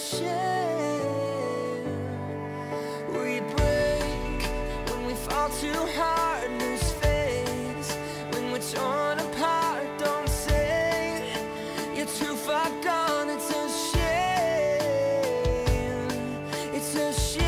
shame. We break when we fall too hard, lose face when we're torn apart. Don't say you're too far gone. It's a shame. It's a shame.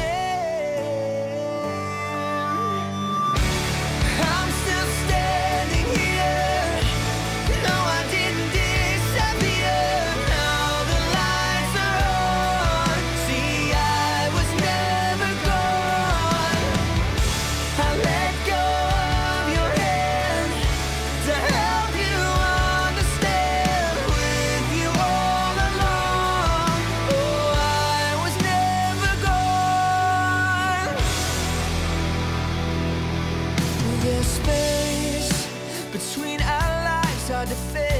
I'm still standing here. No, I didn't disappear. Now the lights are on. See, I was never gone. I let go of your hand to help you understand. With you all along. Oh, I was never gone. There's space between our lives, hard to face.